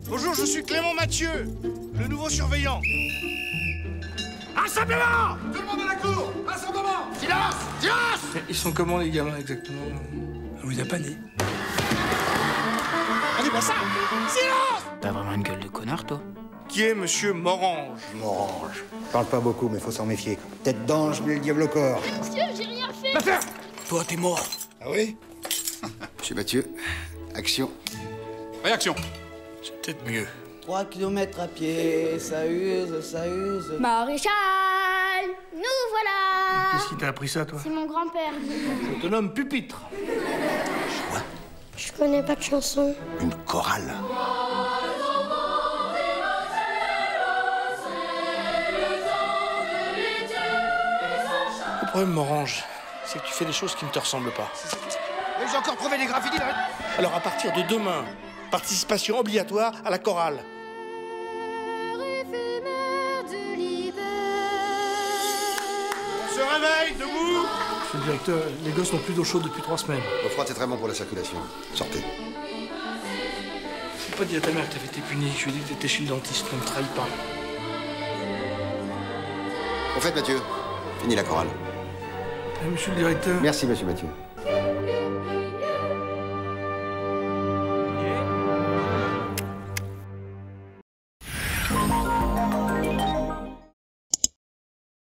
Bonjour, je suis Clément Mathieu, le nouveau surveillant. Rassemblement! Tout le monde à la cour! Rassemblement! Silence! Silence! Ils sont comment les gamins exactement? On les a pas nés. On dit pas ça! Silence! T'as vraiment une gueule de connard, toi? Qui est monsieur Morange? Morange. Parle pas beaucoup, mais faut s'en méfier. Tête d'ange, mais le diable au corps. Monsieur, j'ai rien fait. L'affaire! Toi, t'es mort. Ah oui? Monsieur Mathieu, action. Réaction. C'est peut-être mieux. 3 kilomètres à pied, ça use, ça use. Maréchal, nous voilà. Qu'est-ce qui t'a appris ça, toi? C'est mon grand-père. Je te nomme pupitre. Je connais pas de chanson. Une chorale. Le problème, Morange, c'est que tu fais des choses qui ne te ressemblent pas. J'ai encore trouvé des graffitis là. Alors, à partir de demain, participation obligatoire à la chorale. On se réveille, debout. Monsieur le directeur, les gosses n'ont plus d'eau chaude depuis 3 semaines. L'eau froide, c'est très bon pour la circulation. Sortez. J'ai pas dit à ta mère que t'avais été puni. Je lui ai dit que t'étais chez le dentiste. Ne me trahis pas. Au fait, Mathieu, fini la chorale. Monsieur le directeur. Merci, monsieur Mathieu.